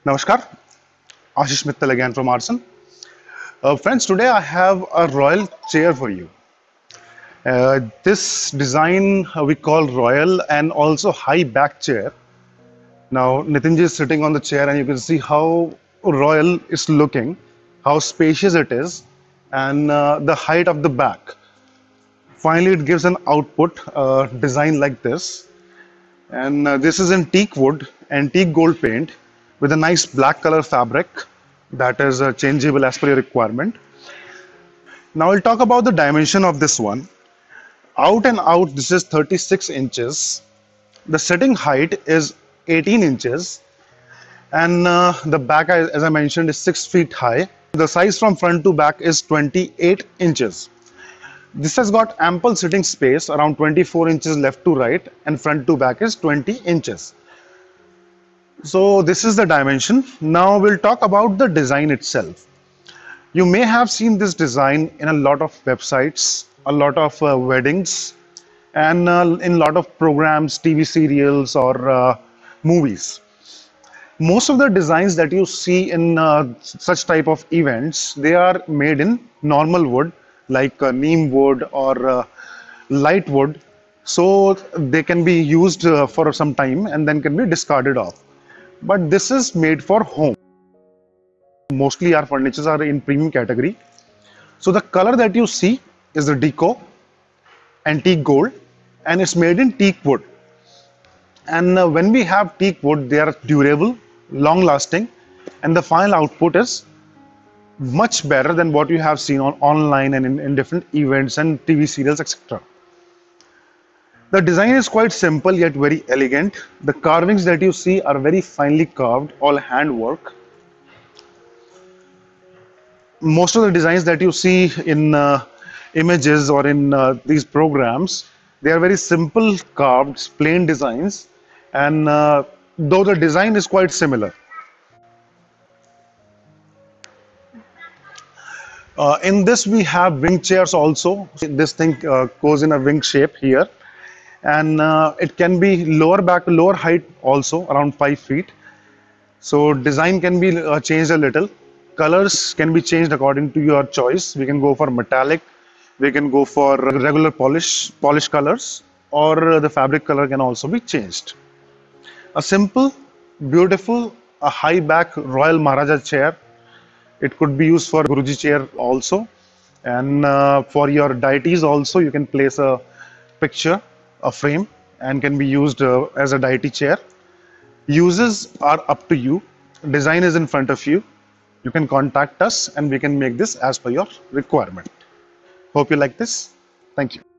Namaskar, Ashish Mittal again from Arson. Friends, today I have a royal chair for you. This design we call royal and also high back chair. Now Nitinji is sitting on the chair and you can see how royal it's looking, how spacious it is, and the height of the back. Finally, it gives an output design like this. And this is in teak wood, antique gold paint with a nice black color fabric that is changeable as per your requirement. Now we'll talk about the dimension of this one. Out and out, this is 36 inches. The sitting height is 18 inches. And the back, as I mentioned, is 6 feet high. The size from front to back is 28 inches. This has got ample sitting space, around 24 inches left to right, and front to back is 20 inches. So this is the dimension. Now we'll talk about the design itself. You may have seen this design in a lot of websites, a lot of weddings, and in a lot of programs, TV serials, or movies. Most of the designs that you see in such type of events, they are made in normal wood, like neem wood or light wood, so they can be used for some time and then can be discarded off. But this is made for home. Mostly our furnitures are in premium category. So the color that you see is the deco, antique gold, and it's made in teak wood. And when we have teak wood, they are durable, long lasting, and the final output is much better than what you have seen online and in different events and TV serials, etc. The design is quite simple yet very elegant. The carvings that you see are very finely carved, all handwork. Most of the designs that you see in images or in these programs, they are very simple carved, plain designs, and though the design is quite similar. In this we have wing chairs also. This thing goes in a wing shape here, and it can be lower height also, around 5 feet. So design can be changed a little. Colors can be changed according to your choice. We can go for metallic, we can go for regular polish colors, or the fabric color can also be changed. A simple, beautiful, a high back Royal Maharaja chair. It could be used for Guruji chair also, and for your deities also you can place a picture, a frame, and can be used as a deity chair. Uses are up to you. Design is in front of you. You can contact us and we can make this as per your requirement. Hope you like this. Thank you.